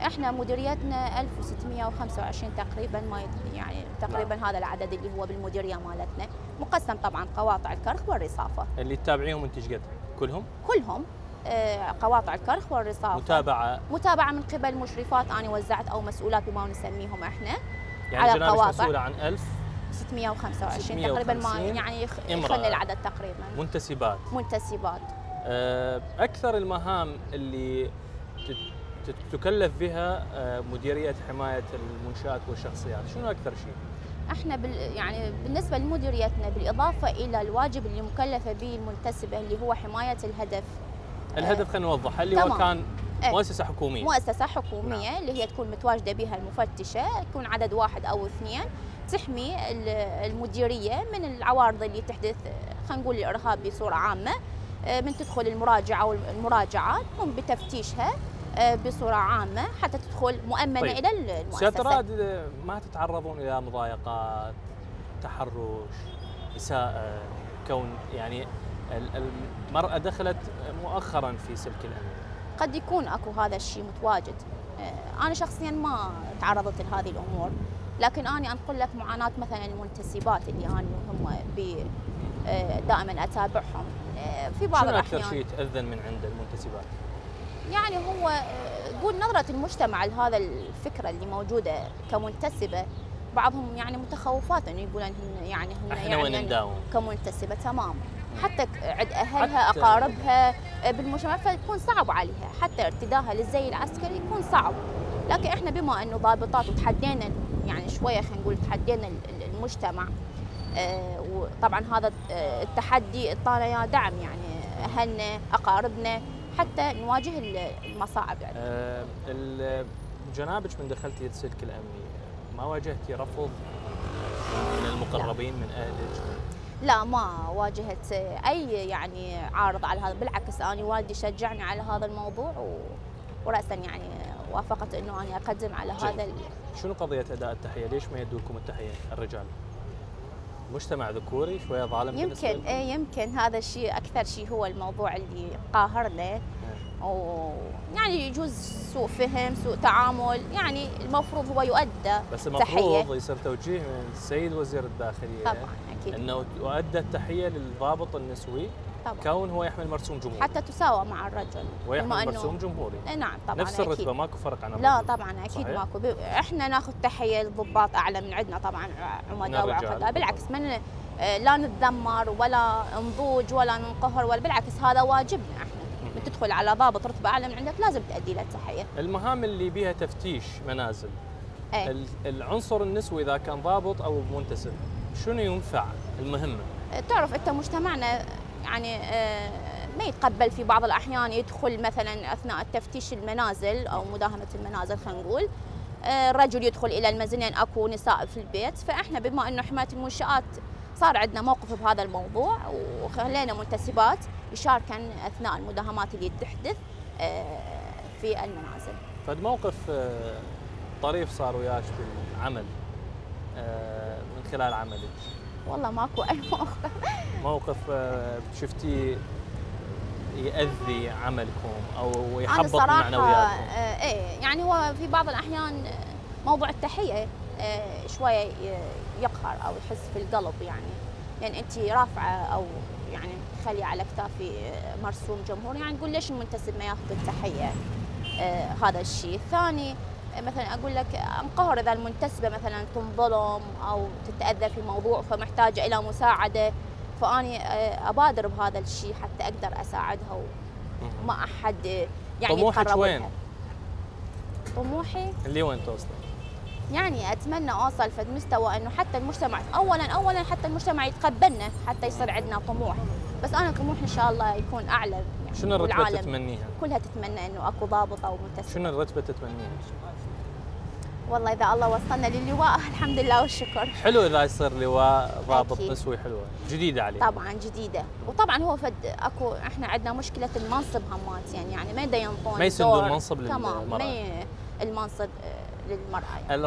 احنا مديريتنا 1625 تقريبا، ما يعني تقريبا هذا العدد اللي هو بالمديريه مالتنا، مقسم طبعا قواطع الكرخ والرصافه. اللي تتابعيهم انت قد كلهم؟ كلهم قواطع الكرخ والرصافه. متابعه من قبل مشرفات انا وزعت او مسؤولات بما نسميهم احنا. يعني على جنابك مسؤوله عن 1625 تقريبا، ما يعني يخلي العدد تقريبا. منتسبات. اكثر المهام اللي تكلف بها مديريه حمايه المنشآت والشخصيات، شنو اكثر شيء؟ احنا يعني بالنسبه لمديريتنا بالاضافه الى الواجب اللي مكلفه به المنتسبه اللي هو حمايه الهدف. الهدف خلينا نوضح، اللي هو كان مؤسسه حكوميه. مؤسسه حكوميه نعم. اللي هي تكون متواجده بها المفتشه، يكون عدد واحد او اثنين، تحمي المديريه من العوارض اللي تحدث، خلينا نقول الارهاب بصوره عامه، من تدخل المراجعه والمراجعات تقوم بتفتيشها بصوره عامه حتى تدخل مؤمنه طيب. الى المؤسسه. سيادة رائد، ما تتعرضون الى مضايقات، تحرش، اساءه، كون يعني المراه دخلت مؤخرا في سلك الامن؟ قد يكون اكو هذا الشيء متواجد. انا شخصيا ما تعرضت لهذه الامور، لكن انا انقل لك معاناه مثلا المنتسبات اللي انا هم دائما اتابعهم في بعض الاحيان. شنو اكثر شيء تاذن من عند المنتسبات؟ يعني هو قول نظره المجتمع لهذا الفكره اللي موجوده كمنتسبه، بعضهم يعني متخوفات انه يقولون يعني احنا وين نداوم كمنتسبه تمام، حتى عند اهلها اقاربها بالمجتمع، فيكون صعب عليها حتى ارتداها للزي العسكري يكون صعب. لكن احنا بما انه ضابطات وتحدينا يعني شويه، خلينا نقول تحدينا المجتمع، وطبعا هذا التحدي اعطانا دعم، يعني اهلنا اقاربنا حتى نواجه المصاعب. يعني جنابك من دخلتي السلك الامني ما واجهتي رفض من المقربين من اهلك؟ لا، ما واجهت اي يعني عارض على هذا، بالعكس انا والدي شجعني على هذا الموضوع وراسا يعني وافقت انه انا اقدم على هذا. شنو قضيه اداء التحيه؟ ليش ما يدوا لكم التحيه الرجال؟ مجتمع ذكوري شويه ظالم يمكن يمكن هذا الشيء اكثر شيء هو الموضوع اللي قاهرنا، ويعني يجوز سوء فهم، سوء تعامل، يعني المفروض هو يؤدى بس المفروض يصير توجيه من السيد وزير الداخليه طبعا اكيد انه يؤدى التحيه للضابط النسوي طبعا، كون هو يحمل مرسوم جمهوري حتى تساوى مع الرجل ويحمل مرسوم جمهوري. نعم طبعا نفس الرتبه، ماكو فرق عن الرجل. لا طبعا اكيد صحيح؟ ماكو. احنا ناخذ تحيه للضباط اعلى من عندنا طبعا، عمداء وعقداء، بالعكس من لا نتذمر ولا نضوج ولا ننقهر، ولا بالعكس هذا واجبنا احنا. من تدخل على ضابط رتبه اعلى من عندك لازم تؤدي له التحيه. المهام اللي بيها تفتيش منازل، العنصر النسوي اذا كان ضابط او منتسب شنو ينفع المهمه؟ تعرف انت مجتمعنا يعني ما يتقبل في بعض الاحيان يدخل مثلا اثناء تفتيش المنازل او مداهمه المنازل، خلينا نقول الرجل يدخل الى المنزلين، اكو نساء في البيت، فاحنا بما انه حمايه المنشآت صار عندنا موقف بهذا الموضوع، وخلينا منتسبات يشاركن اثناء المداهمات اللي تحدث في المنازل. فد موقف طريف صار وياك بالعمل من خلال عملك؟ والله ماكو اي موقف شفتيه يؤذي عملكم او يحبط معنوياتكم؟ ايه يعني هو في بعض الاحيان موضوع التحيه شويه يقهر او يحس في القلب، يعني انت رافعه او يعني خلي على كتافي مرسوم جمهوري، يعني نقول ليش المنتسب ما ياخذ التحيه؟ هذا الشيء. ثاني مثلا اقول لك انقهر اذا المنتسبه مثلا تنظلم او تتاذى في موضوع فمحتاجه الى مساعده، فاني ابادر بهذا الشيء حتى اقدر اساعدها وما احد يعني طموحك وين؟ طموحي اللي وين توصل؟ يعني اتمنى اوصل في مستوى انه حتى المجتمع اولا حتى المجتمع يتقبلنا، حتى يصير عندنا طموح، بس انا طموحي ان شاء الله يكون اعلى. يعني شنو الرتبه تتمنيها؟ كلها تتمنى انه اكو ضابط او منتسب. شنو الرتبه تتمنيها؟ والله اذا الله وصلنا للواء الحمد لله والشكر. حلو اذا يصير لواء ضابط نسوي، حلوه جديده عليه. طبعا جديده، وطبعا هو اكو احنا عندنا مشكله المنصب همات، يعني ما ينطون ما يسندون المنصب للمراه، تمام، المنصب للمراه يعني.